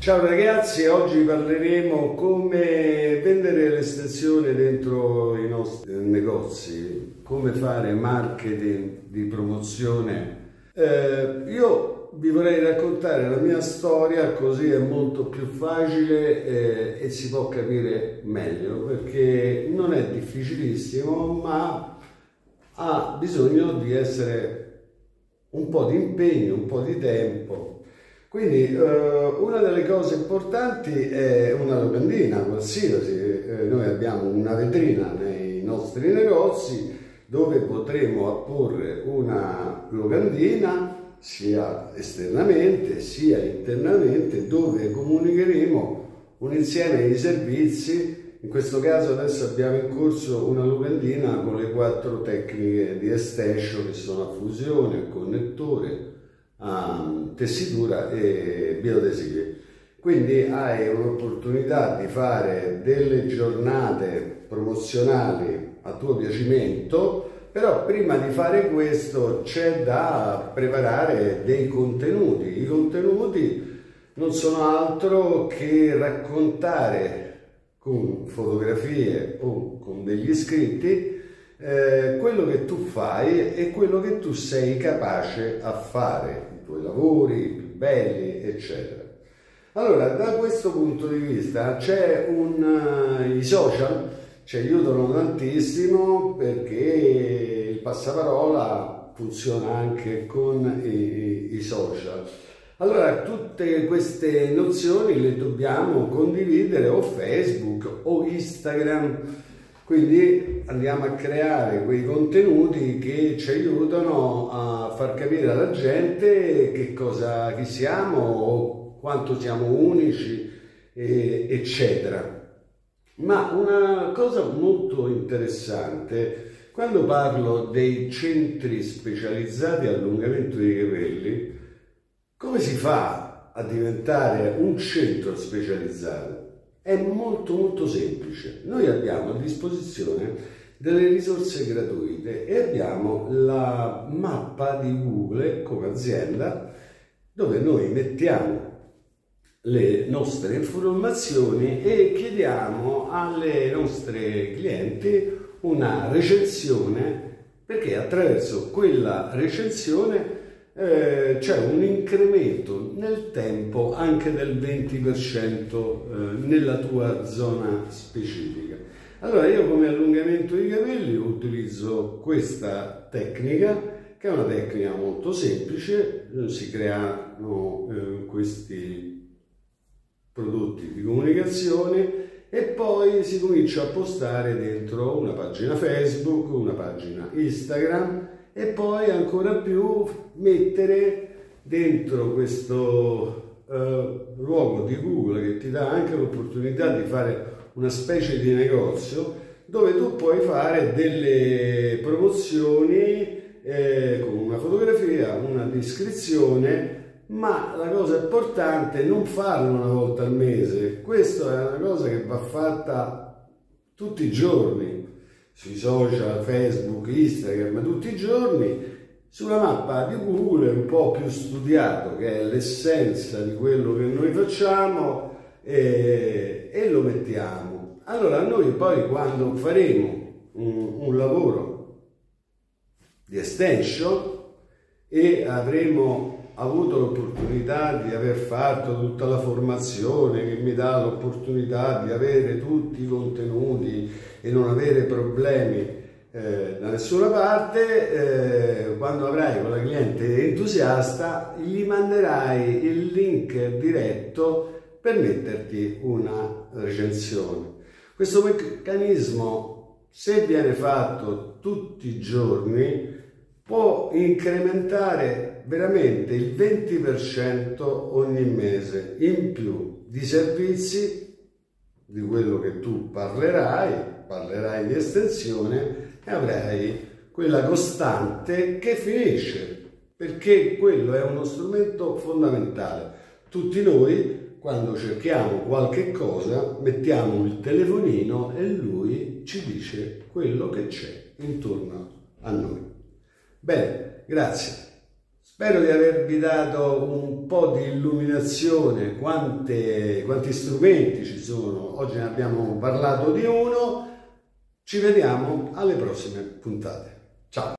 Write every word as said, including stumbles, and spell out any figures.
Ciao ragazzi, oggi parleremo come vendere l'estensione dentro i nostri negozi, come fare marketing di promozione. Eh, io vi vorrei raccontare la mia storia, così è molto più facile eh, e si può capire meglio, perché non è difficilissimo, ma ha bisogno di essere un po' di impegno, un po' di tempo. Quindi eh, una delle cose importanti è una locandina qualsiasi. Eh, noi abbiamo una vetrina nei nostri negozi dove potremo apporre una locandina sia esternamente sia internamente, dove comunicheremo un insieme di servizi. In questo caso adesso abbiamo in corso una locandina con le quattro tecniche di extension che sono a fusione, a connettore, a tessitura e bioadesivi. Quindi hai un'opportunità di fare delle giornate promozionali a tuo piacimento, però prima di fare questo c'è da preparare dei contenuti. I contenuti non sono altro che raccontare con fotografie o con degli scritti eh, quello che tu fai e quello che tu sei capace a fare, i tuoi lavori più belli, eccetera. Allora, da questo punto di vista c'è un uh, i social ci aiutano tantissimo, perché il passaparola funziona anche con i, i social. Allora, tutte queste nozioni le dobbiamo condividere o Facebook o Instagram, quindi andiamo a creare quei contenuti che ci aiutano a far capire alla gente che cosa, chi siamo o quanto siamo unici, e, eccetera. Ma una cosa molto interessante, quando parlo dei centri specializzati allungamento dei capelli, come si fa a diventare un centro specializzato? È molto molto semplice. Noi abbiamo a disposizione delle risorse gratuite e abbiamo la mappa di Google come azienda, dove noi mettiamo le nostre informazioni e chiediamo alle nostre clienti una recensione, perché attraverso quella recensione Eh, c'è un incremento nel tempo anche del venti per cento eh, nella tua zona specifica. Allora, io come allungamento di capelli utilizzo questa tecnica, che è una tecnica molto semplice. Si creano eh, questi prodotti di comunicazione e poi si comincia a postare dentro una pagina Facebook, una pagina Instagram, e poi ancora più mettere dentro questo eh, luogo di Google, che ti dà anche l'opportunità di fare una specie di negozio dove tu puoi fare delle promozioni eh, con una fotografia, una descrizione, ma la cosa importante è non farlo una volta al mese. Questa è una cosa che va fatta tutti i giorni, sui social, Facebook, Instagram, tutti i giorni, sulla mappa di Google un po' più studiato, che è l'essenza di quello che noi facciamo, e, e lo mettiamo. Allora noi poi, quando faremo un, un lavoro di extension e avremo avuto l'opportunità di aver fatto tutta la formazione che mi dà l'opportunità di avere tutti i contenuti e non avere problemi eh, da nessuna parte, eh, quando avrai quella cliente entusiasta gli manderai il link diretto per metterti una recensione. Questo meccanismo, se viene fatto tutti i giorni, può incrementare veramente il venti per cento ogni mese in più di servizi di quello che tu parlerai, parlerai di estensione e avrai quella costante che finisce, perché quello è uno strumento fondamentale. Tutti noi, quando cerchiamo qualche cosa, mettiamo il telefonino e lui ci dice quello che c'è intorno a noi. Bene, grazie. Spero di avervi dato un po' di illuminazione, quante, quanti strumenti ci sono. Oggi ne abbiamo parlato di uno. Ci vediamo alle prossime puntate.